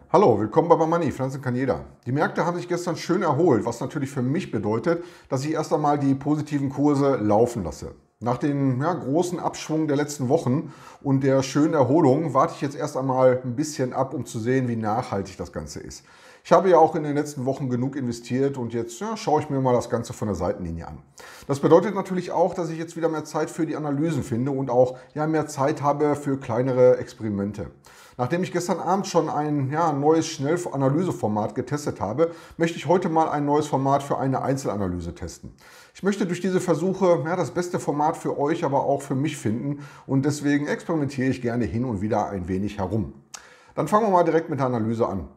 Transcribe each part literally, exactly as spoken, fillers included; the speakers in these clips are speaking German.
Hallo, willkommen bei Money, Finanzen kann jeder. Die Märkte haben sich gestern schön erholt, was natürlich für mich bedeutet, dass ich erst einmal die positiven Kurse laufen lasse. Nach dem ja, großen Abschwung der letzten Wochen und der schönen Erholung warte ich jetzt erst einmal ein bisschen ab, um zu sehen, wie nachhaltig das Ganze ist. Ich habe ja auch in den letzten Wochen genug investiert und jetzt ja, schaue ich mir mal das Ganze von der Seitenlinie an. Das bedeutet natürlich auch, dass ich jetzt wieder mehr Zeit für die Analysen finde und auch ja, mehr Zeit habe für kleinere Experimente. Nachdem ich gestern Abend schon ein ja, neues Schnellanalyseformat getestet habe, möchte ich heute mal ein neues Format für eine Einzelanalyse testen. Ich möchte durch diese Versuche ja, das beste Format für euch, aber auch für mich finden und deswegen experimentiere ich gerne hin und wieder ein wenig herum. Dann fangen wir mal direkt mit der Analyse an.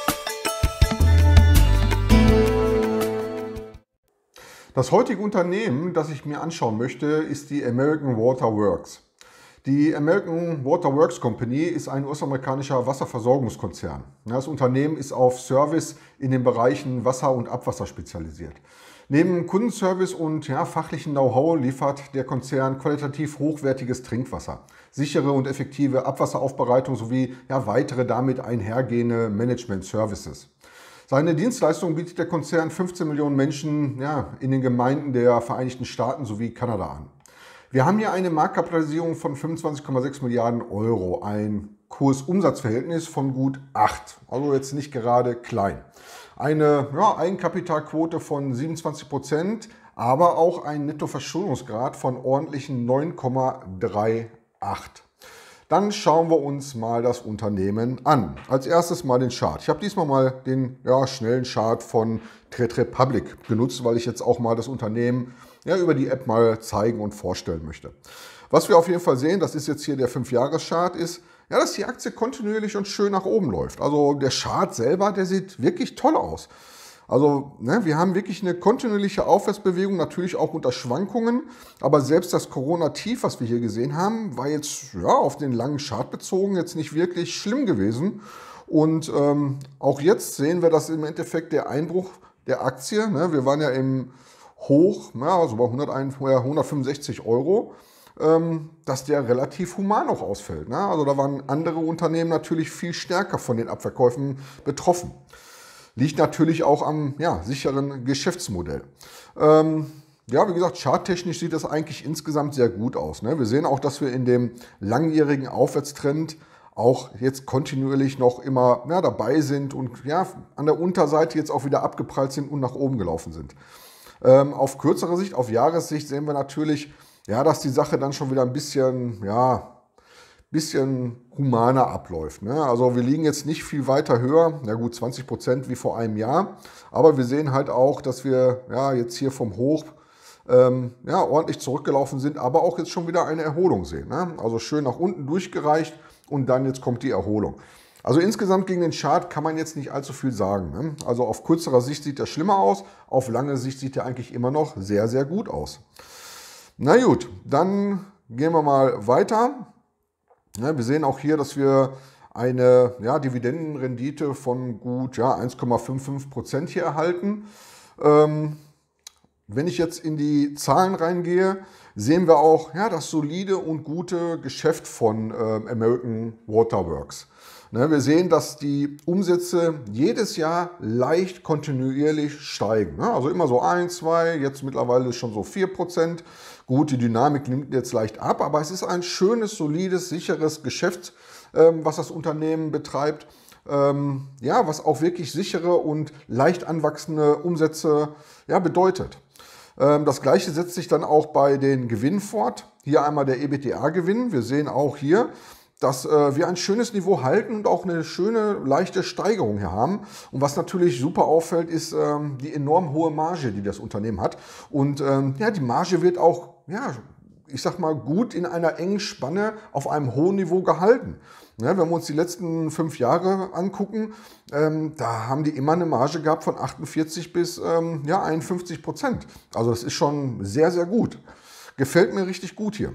Das heutige Unternehmen, das ich mir anschauen möchte, ist die American Water Works. Die American Water Works Company ist ein U S-amerikanischer Wasserversorgungskonzern. Das Unternehmen ist auf Service in den Bereichen Wasser und Abwasser spezialisiert. Neben Kundenservice und ja, fachlichen Know-how liefert der Konzern qualitativ hochwertiges Trinkwasser, sichere und effektive Abwasseraufbereitung sowie ja, weitere damit einhergehende Management-Services. Seine Dienstleistung bietet der Konzern fünfzehn Millionen Menschen ja, in den Gemeinden der Vereinigten Staaten sowie Kanada an. Wir haben hier eine Marktkapitalisierung von fünfundzwanzig Komma sechs Milliarden Euro, ein Kursumsatzverhältnis von gut acht, also jetzt nicht gerade klein. Eine ja, Eigenkapitalquote von siebenundzwanzig Prozent, aber auch ein Nettoverschuldungsgrad von ordentlichen neun Komma achtunddreißig. Dann schauen wir uns mal das Unternehmen an. Als erstes mal den Chart. Ich habe diesmal mal den ja, schnellen Chart von Trade Republic genutzt, weil ich jetzt auch mal das Unternehmen ja, über die App mal zeigen und vorstellen möchte. Was wir auf jeden Fall sehen, das ist jetzt hier der fünf Jahres Chart, ist, ja, dass die Aktie kontinuierlich und schön nach oben läuft. Also der Chart selber, der sieht wirklich toll aus. Also ne, wir haben wirklich eine kontinuierliche Aufwärtsbewegung, natürlich auch unter Schwankungen, aber selbst das Corona-Tief, was wir hier gesehen haben, war jetzt ja, auf den langen Chart bezogen jetzt nicht wirklich schlimm gewesen. Und ähm, auch jetzt sehen wir, dass im Endeffekt der Einbruch der Aktie, ne, wir waren ja im Hoch, ja, also bei hundertfünfundsechzig Euro, ähm, dass der relativ human auch ausfällt. Ne? Also da waren andere Unternehmen natürlich viel stärker von den Abverkäufen betroffen. Liegt natürlich auch am ja, sicheren Geschäftsmodell. Ähm, ja, wie gesagt, charttechnisch sieht das eigentlich insgesamt sehr gut aus. Ne? Wir sehen auch, dass wir in dem langjährigen Aufwärtstrend auch jetzt kontinuierlich noch immer ja, dabei sind und ja, an der Unterseite jetzt auch wieder abgeprallt sind und nach oben gelaufen sind. Ähm, auf kürzere Sicht, auf Jahressicht sehen wir natürlich, ja, dass die Sache dann schon wieder ein bisschen, ja, bisschen humaner abläuft. Ne? Also wir liegen jetzt nicht viel weiter höher, na gut, zwanzig Prozent wie vor einem Jahr, aber wir sehen halt auch, dass wir ja, jetzt hier vom Hoch ähm, ja, ordentlich zurückgelaufen sind, aber auch jetzt schon wieder eine Erholung sehen. Ne? Also schön nach unten durchgereicht und dann jetzt kommt die Erholung. Also insgesamt gegen den Chart kann man jetzt nicht allzu viel sagen. Ne? Also auf kürzerer Sicht sieht er schlimmer aus, auf lange Sicht sieht er eigentlich immer noch sehr, sehr gut aus. Na gut, dann gehen wir mal weiter. Ja, wir sehen auch hier, dass wir eine ja, Dividendenrendite von gut ja, eins Komma fünfundfünfzig Prozent hier erhalten. Ähm, wenn ich jetzt in die Zahlen reingehe, sehen wir auch ja, das solide und gute Geschäft von äh, American Water Works. Ne, wir sehen, dass die Umsätze jedes Jahr leicht kontinuierlich steigen. Ne? Also immer so ein, zwei, jetzt mittlerweile schon so vier Prozent. Gut, die Dynamik nimmt jetzt leicht ab, aber es ist ein schönes, solides, sicheres Geschäft, ähm, was das Unternehmen betreibt. Ähm, ja, was auch wirklich sichere und leicht anwachsende Umsätze ja, bedeutet. Ähm, das Gleiche setzt sich dann auch bei den Gewinnen fort. Hier einmal der EBITDA-Gewinn. Wir sehen auch hier, dass äh, wir ein schönes Niveau halten und auch eine schöne, leichte Steigerung hier haben. Und was natürlich super auffällt, ist ähm, die enorm hohe Marge, die das Unternehmen hat. Und ähm, ja, die Marge wird auch, ja, ich sag mal, gut in einer engen Spanne auf einem hohen Niveau gehalten. Ja, wenn wir uns die letzten fünf Jahre angucken, ähm, da haben die immer eine Marge gehabt von achtundvierzig bis ähm, ja, einundfünfzig Prozent. Also das ist schon sehr, sehr gut. Gefällt mir richtig gut hier.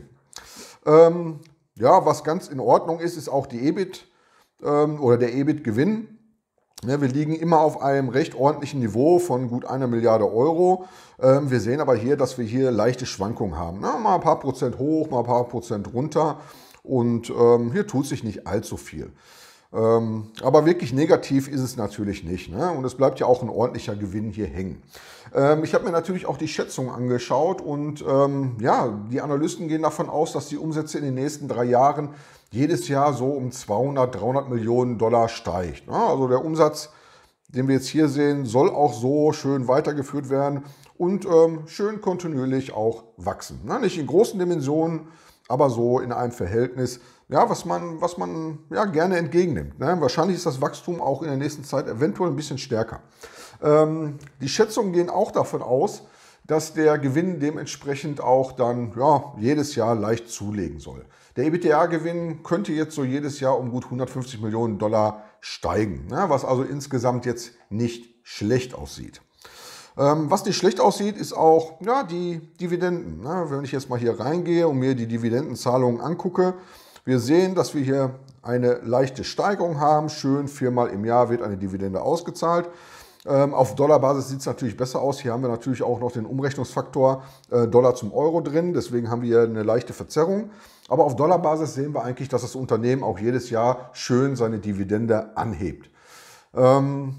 Ähm, Ja, was ganz in Ordnung ist, ist auch die E B I T ähm, oder der E B I T-Gewinn. Ja, wir liegen immer auf einem recht ordentlichen Niveau von gut einer Milliarde Euro. Ähm, wir sehen aber hier, dass wir hier leichte Schwankungen haben. Na, mal ein paar Prozent hoch, mal ein paar Prozent runter. Und ähm, hier tut sich nicht allzu viel. Ähm, aber wirklich negativ ist es natürlich nicht, ne? Und es bleibt ja auch ein ordentlicher Gewinn hier hängen. Ähm, ich habe mir natürlich auch die Schätzungen angeschaut und ähm, ja, die Analysten gehen davon aus, dass die Umsätze in den nächsten drei Jahren jedes Jahr so um zweihundert, dreihundert Millionen Dollar steigt, ne? Also der Umsatz, den wir jetzt hier sehen, soll auch so schön weitergeführt werden und ähm, schön kontinuierlich auch wachsen, ne? Nicht in großen Dimensionen, aber so in einem Verhältnis, ja, was man, was man ja, gerne entgegennimmt, ne? Wahrscheinlich ist das Wachstum auch in der nächsten Zeit eventuell ein bisschen stärker. Ähm, die Schätzungen gehen auch davon aus, dass der Gewinn dementsprechend auch dann ja, jedes Jahr leicht zulegen soll. Der EBITDA-Gewinn könnte jetzt so jedes Jahr um gut hundertfünfzig Millionen Dollar steigen, ne? Was also insgesamt jetzt nicht schlecht aussieht. Ähm, was nicht schlecht aussieht, ist auch ja, die Dividenden, ne? Wenn ich jetzt mal hier reingehe und mir die Dividendenzahlungen angucke, wir sehen, dass wir hier eine leichte Steigerung haben. Schön viermal im Jahr wird eine Dividende ausgezahlt. Ähm, auf Dollarbasis sieht es natürlich besser aus. Hier haben wir natürlich auch noch den Umrechnungsfaktor äh, Dollar zum Euro drin. Deswegen haben wir hier eine leichte Verzerrung. Aber auf Dollarbasis sehen wir eigentlich, dass das Unternehmen auch jedes Jahr schön seine Dividende anhebt. Ähm,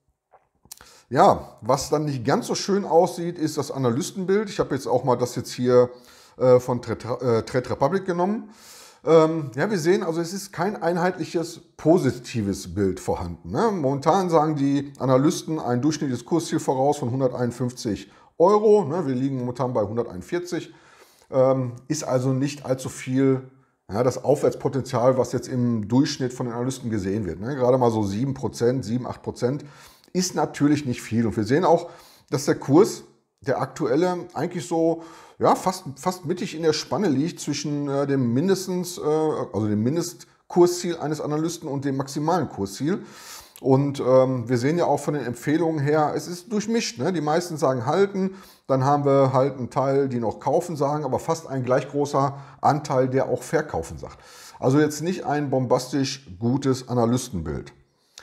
ja, was dann nicht ganz so schön aussieht, ist das Analystenbild. Ich habe jetzt auch mal das jetzt hier äh, von Trade, äh, Trade Republic genommen. Ähm, ja, wir sehen also, es ist kein einheitliches positives Bild vorhanden, ne? Momentan sagen die Analysten ein durchschnittliches Kursziel voraus von hunderteinundfünfzig Euro. Ne? Wir liegen momentan bei hunderteinundvierzig. Ähm, ist also nicht allzu viel, ja, das Aufwärtspotenzial, was jetzt im Durchschnitt von den Analysten gesehen wird. Ne? Gerade mal so sieben Prozent, sieben, acht Prozent ist natürlich nicht viel. Und wir sehen auch, dass der Kurs, der aktuelle, eigentlich so ja, fast, fast mittig in der Spanne liegt zwischen äh, dem mindestens, äh, also dem Mindestkursziel eines Analysten und dem maximalen Kursziel. Und ähm, wir sehen ja auch von den Empfehlungen her, es ist durchmischt, ne? Die meisten sagen halten, dann haben wir halt einen Teil, die noch kaufen sagen, aber fast ein gleich großer Anteil, der auch verkaufen sagt. Also jetzt nicht ein bombastisch gutes Analystenbild.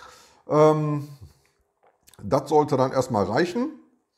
Ähm, das sollte dann erstmal reichen.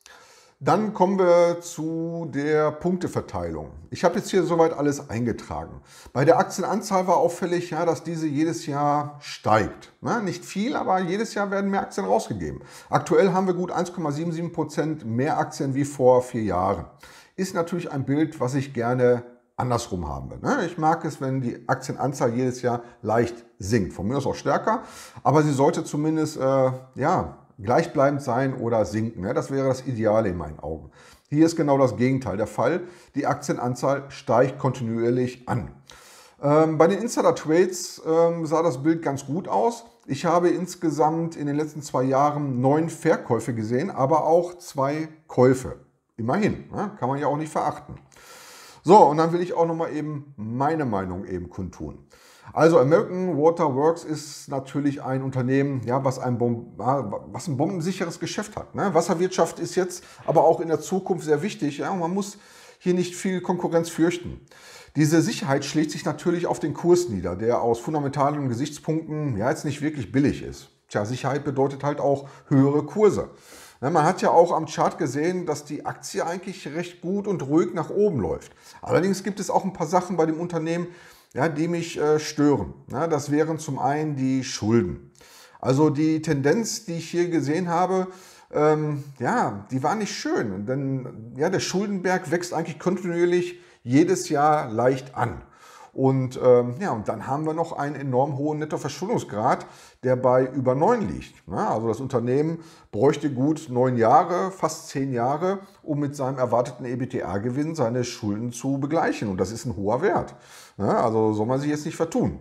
Dann kommen wir zu der Punkteverteilung. Ich habe jetzt hier soweit alles eingetragen. Bei der Aktienanzahl war auffällig, ja, dass diese jedes Jahr steigt. Na, nicht viel, aber jedes Jahr werden mehr Aktien rausgegeben. Aktuell haben wir gut eins Komma siebenundsiebzig Prozent mehr Aktien wie vor vier Jahren. Ist natürlich ein Bild, was ich gerne andersrum haben will. Ich mag es, wenn die Aktienanzahl jedes Jahr leicht sinkt. Von mir aus auch stärker, aber sie sollte zumindest äh, ja, gleichbleibend sein oder sinken. Das wäre das Ideale in meinen Augen. Hier ist genau das Gegenteil der Fall. Die Aktienanzahl steigt kontinuierlich an. Ähm, bei den Insider-Trades ähm, sah das Bild ganz gut aus. Ich habe insgesamt in den letzten zwei Jahren neun Verkäufe gesehen, aber auch zwei Käufe. Immerhin, ne? Kann man ja auch nicht verachten. So, und dann will ich auch nochmal eben meine Meinung eben kundtun. Also American Water Works ist natürlich ein Unternehmen, ja, was, ein Bom was ein bombensicheres Geschäft hat. Ne? Wasserwirtschaft ist jetzt aber auch in der Zukunft sehr wichtig. Ja? Und man muss hier nicht viel Konkurrenz fürchten. Diese Sicherheit schlägt sich natürlich auf den Kurs nieder, der aus fundamentalen Gesichtspunkten ja jetzt nicht wirklich billig ist. Tja, Sicherheit bedeutet halt auch höhere Kurse. Ja, man hat ja auch am Chart gesehen, dass die Aktie eigentlich recht gut und ruhig nach oben läuft. Allerdings gibt es auch ein paar Sachen bei dem Unternehmen, ja, die mich äh, stören. Ja, das wären zum einen die Schulden. Also die Tendenz, die ich hier gesehen habe, ähm, ja, die war nicht schön. Denn ja, der Schuldenberg wächst eigentlich kontinuierlich jedes Jahr leicht an. Und, ähm, ja, und dann haben wir noch einen enorm hohen Nettoverschuldungsgrad, der bei über neun liegt. Ja, also das Unternehmen bräuchte gut neun Jahre, fast zehn Jahre, um mit seinem erwarteten EBITDA-Gewinn seine Schulden zu begleichen. Und das ist ein hoher Wert. Ja, also soll man sich jetzt nicht vertun.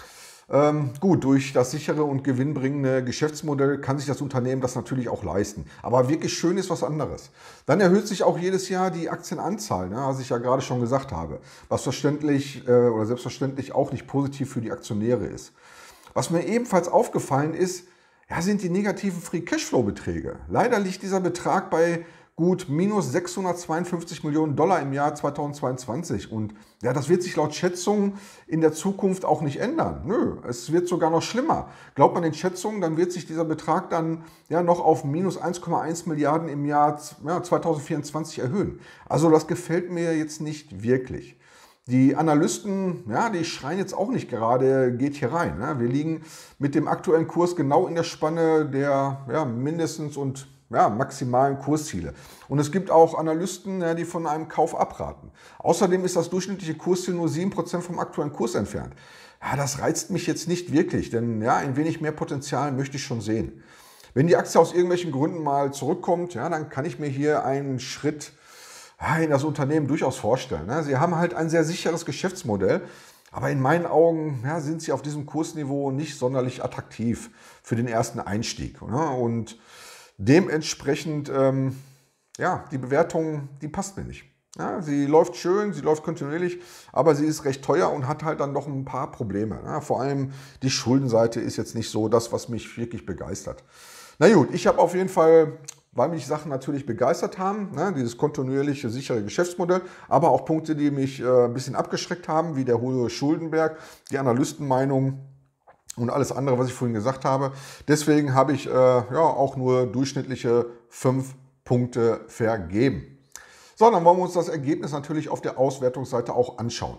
Ähm, gut, durch das sichere und gewinnbringende Geschäftsmodell kann sich das Unternehmen das natürlich auch leisten. Aber wirklich schön ist was anderes. Dann erhöht sich auch jedes Jahr die Aktienanzahl, ne, was ich ja gerade schon gesagt habe. Was verständlich äh, oder selbstverständlich auch nicht positiv für die Aktionäre ist. Was mir ebenfalls aufgefallen ist, ja, sind die negativen Free Cashflow-Beträge. Leider liegt dieser Betrag bei gut minus sechshundertzweiundfünfzig Millionen Dollar im Jahr zweitausendzweiundzwanzig. Und ja, das wird sich laut Schätzungen in der Zukunft auch nicht ändern. Nö, es wird sogar noch schlimmer. Glaubt man den Schätzungen, dann wird sich dieser Betrag dann ja noch auf minus eins Komma eins Milliarden im Jahr ja, zweitausendvierundzwanzig erhöhen. Also das gefällt mir jetzt nicht wirklich. Die Analysten, ja, die schreien jetzt auch nicht gerade, geht hier rein. Ne? Wir liegen mit dem aktuellen Kurs genau in der Spanne der ja, mindestens und ja, maximalen Kursziele. Und es gibt auch Analysten, ja, die von einem Kauf abraten. Außerdem ist das durchschnittliche Kursziel nur sieben Prozent vom aktuellen Kurs entfernt. Ja, das reizt mich jetzt nicht wirklich, denn ja, ein wenig mehr Potenzial möchte ich schon sehen. Wenn die Aktie aus irgendwelchen Gründen mal zurückkommt, ja, dann kann ich mir hier einen Schritt in das Unternehmen durchaus vorstellen. Sie haben halt ein sehr sicheres Geschäftsmodell, aber in meinen Augen ja, sind sie auf diesem Kursniveau nicht sonderlich attraktiv für den ersten Einstieg. Und dementsprechend, ähm, ja, die Bewertung, die passt mir nicht. Ja, sie läuft schön, sie läuft kontinuierlich, aber sie ist recht teuer und hat halt dann noch ein paar Probleme. Ja, vor allem die Schuldenseite ist jetzt nicht so das, was mich wirklich begeistert. Na gut, ich habe auf jeden Fall, weil mich Sachen natürlich begeistert haben, ne, dieses kontinuierliche, sichere Geschäftsmodell, aber auch Punkte, die mich äh, ein bisschen abgeschreckt haben, wie der hohe Schuldenberg, die Analystenmeinung und alles andere, was ich vorhin gesagt habe. Deswegen habe ich äh, ja, auch nur durchschnittliche fünf Punkte vergeben. So, dann wollen wir uns das Ergebnis natürlich auf der Auswertungsseite auch anschauen.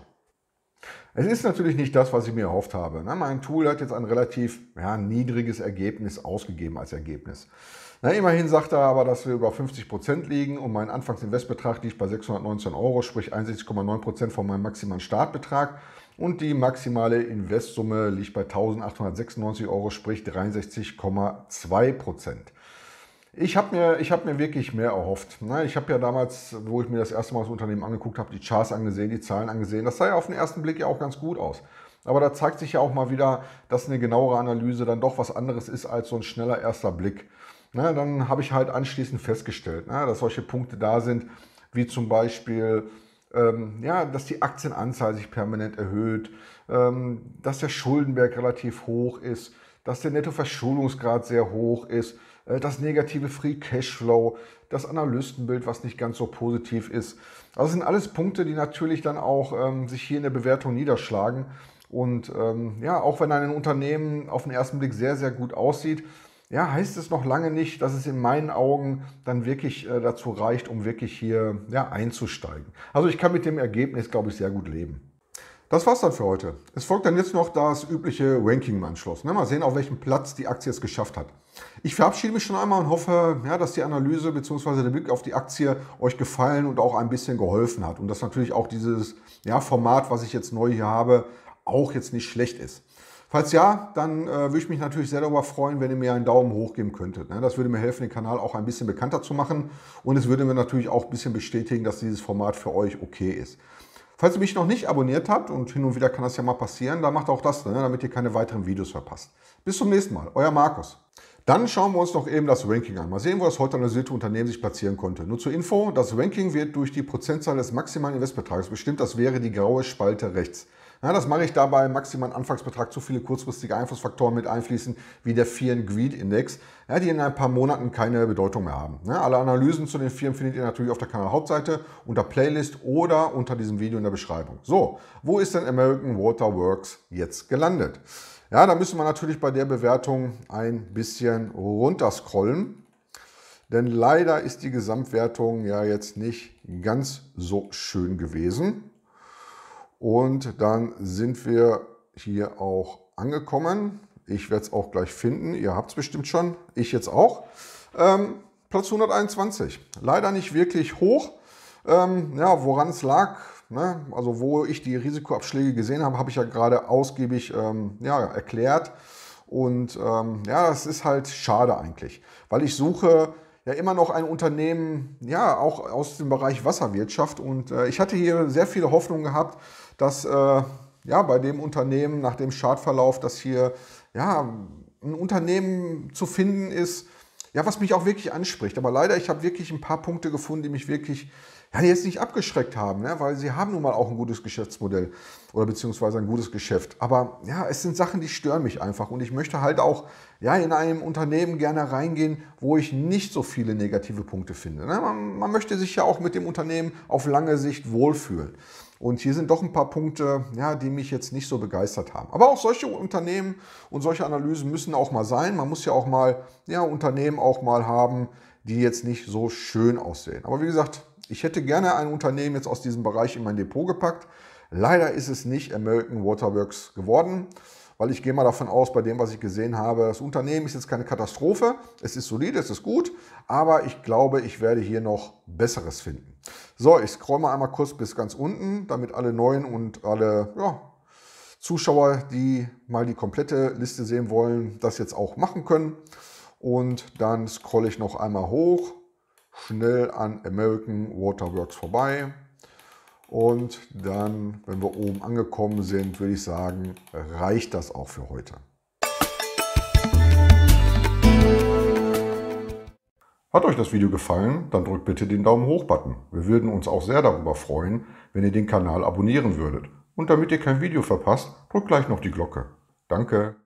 Es ist natürlich nicht das, was ich mir erhofft habe. Mein Tool hat jetzt ein relativ ja, niedriges Ergebnis ausgegeben als Ergebnis. Na, immerhin sagt er aber, dass wir über fünfzig Prozent liegen und mein Anfangsinvestbetrag liegt bei sechshundertneunzehn Euro, sprich einundsechzig Komma neun Prozent von meinem maximalen Startbetrag. Und die maximale Investsumme liegt bei eintausendachthundertsechsundneunzig Euro, sprich dreiundsechzig Komma zwei Prozent. Ich habe mir, ich hab mir wirklich mehr erhofft. Ich habe ja damals, wo ich mir das erste Mal das Unternehmen angeguckt habe, die Charts angesehen, die Zahlen angesehen. Das sah ja auf den ersten Blick ja auch ganz gut aus. Aber da zeigt sich ja auch mal wieder, dass eine genauere Analyse dann doch was anderes ist als so ein schneller erster Blick. Dann habe ich halt anschließend festgestellt, dass solche Punkte da sind, wie zum Beispiel, ja, dass die Aktienanzahl sich permanent erhöht, dass der Schuldenberg relativ hoch ist, dass der Nettoverschuldungsgrad sehr hoch ist, das negative Free Cashflow, das Analystenbild, was nicht ganz so positiv ist. Also das sind alles Punkte, die natürlich dann auch ähm, sich hier in der Bewertung niederschlagen. Und ähm, ja, auch wenn ein Unternehmen auf den ersten Blick sehr, sehr gut aussieht, ja, heißt es noch lange nicht, dass es in meinen Augen dann wirklich äh, dazu reicht, um wirklich hier ja, einzusteigen. Also ich kann mit dem Ergebnis, glaube ich, sehr gut leben. Das war's dann für heute. Es folgt dann jetzt noch das übliche Ranking im Anschluss. Mal sehen, auf welchem Platz die Aktie es geschafft hat. Ich verabschiede mich schon einmal und hoffe, ja, dass die Analyse bzw. der Blick auf die Aktie euch gefallen und auch ein bisschen geholfen hat. Und dass natürlich auch dieses ja, Format, was ich jetzt neu hier habe, auch jetzt nicht schlecht ist. Falls ja, dann äh, würde ich mich natürlich sehr darüber freuen, wenn ihr mir einen Daumen hoch geben könntet. Ne? Das würde mir helfen, den Kanal auch ein bisschen bekannter zu machen. Und es würde mir natürlich auch ein bisschen bestätigen, dass dieses Format für euch okay ist. Falls ihr mich noch nicht abonniert habt, und hin und wieder kann das ja mal passieren, dann macht auch das, ne, damit ihr keine weiteren Videos verpasst. Bis zum nächsten Mal, euer Markus. Dann schauen wir uns noch eben das Ranking an. Mal sehen, wo das heute analysierte Unternehmen sich platzieren konnte. Nur zur Info, das Ranking wird durch die Prozentzahl des maximalen Investbetrags bestimmt. Das wäre die graue Spalte rechts. Ja, das mache ich dabei maximalen Anfangsbetrag zu viele kurzfristige Einflussfaktoren mit einfließen, wie der Fear and Greed Index, ja, die in ein paar Monaten keine Bedeutung mehr haben. Ja, alle Analysen zu den Firmen findet ihr natürlich auf der Kanal-Hauptseite, unter Playlist oder unter diesem Video in der Beschreibung. So, wo ist denn American Water Works jetzt gelandet? Ja, da müssen wir natürlich bei der Bewertung ein bisschen runterscrollen. Denn leider ist die Gesamtwertung ja jetzt nicht ganz so schön gewesen. Und dann sind wir hier auch angekommen. Ich werde es auch gleich finden. Ihr habt es bestimmt schon. Ich jetzt auch. Ähm, Platz hunderteinundzwanzig. Leider nicht wirklich hoch. Ähm, ja, woran es lag, ne? Also wo ich die Risikoabschläge gesehen habe, habe ich ja gerade ausgiebig ähm, ja, erklärt. Und ähm, ja, das ist halt schade eigentlich. Weil ich suche ja immer noch ein Unternehmen, ja, auch aus dem Bereich Wasserwirtschaft. Und äh, ich hatte hier sehr viele Hoffnungen gehabt, dass äh, ja, bei dem Unternehmen, nach dem Chartverlauf, dass hier ja, ein Unternehmen zu finden ist, ja, was mich auch wirklich anspricht. Aber leider, ich habe wirklich ein paar Punkte gefunden, die mich wirklich ja, die jetzt nicht abgeschreckt haben, ne? Weil sie haben nun mal auch ein gutes Geschäftsmodell oder beziehungsweise ein gutes Geschäft. Aber ja, es sind Sachen, die stören mich einfach und ich möchte halt auch ja, in einem Unternehmen gerne reingehen, wo ich nicht so viele negative Punkte finde. Ne? Man, man möchte sich ja auch mit dem Unternehmen auf lange Sicht wohlfühlen. Und hier sind doch ein paar Punkte, ja, die mich jetzt nicht so begeistert haben. Aber auch solche Unternehmen und solche Analysen müssen auch mal sein. Man muss ja auch mal ja, Unternehmen auch mal haben, die jetzt nicht so schön aussehen. Aber wie gesagt, ich hätte gerne ein Unternehmen jetzt aus diesem Bereich in mein Depot gepackt. Leider ist es nicht American Water Works geworden, weil ich gehe mal davon aus, bei dem, was ich gesehen habe, das Unternehmen ist jetzt keine Katastrophe, es ist solide, es ist gut, aber ich glaube, ich werde hier noch Besseres finden. So, ich scroll mal einmal kurz bis ganz unten, damit alle Neuen und alle ja, Zuschauer, die mal die komplette Liste sehen wollen, das jetzt auch machen können. Und dann scrolle ich noch einmal hoch, schnell an American Water Works vorbei. Und dann, wenn wir oben angekommen sind, würde ich sagen, reicht das auch für heute. Hat euch das Video gefallen, dann drückt bitte den Daumen hoch-Button. Wir würden uns auch sehr darüber freuen, wenn ihr den Kanal abonnieren würdet. Und damit ihr kein Video verpasst, drückt gleich noch die Glocke. Danke!